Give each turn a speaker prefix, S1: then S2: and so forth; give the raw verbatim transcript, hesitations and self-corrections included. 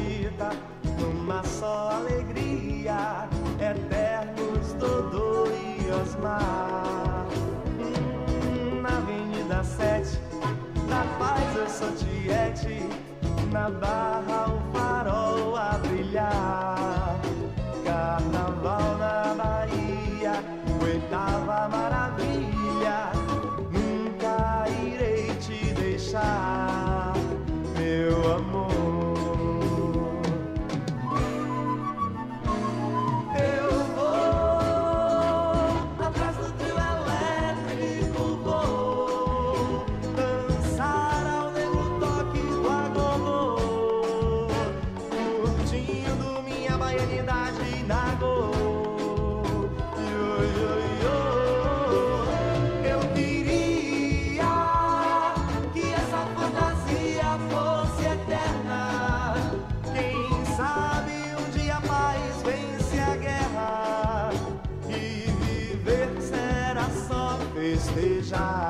S1: acredita numa só alegria, eternos Dodô e Osmar. Hum, na Avenida Sete, na Paz eu sou tiete, na Barra o farol a brilhar. Carnaval na Bahia, oitava maravilha, nunca irei te deixar, meu amor. Eu vou atrás do trio elétrico, vou dançar ao negro toque do agogô, curtindo minha baianidade na go. Eu queria que essa fantasia fosse eterna. Quem sabe um dia a paz vence a guerra e viver será só festejar.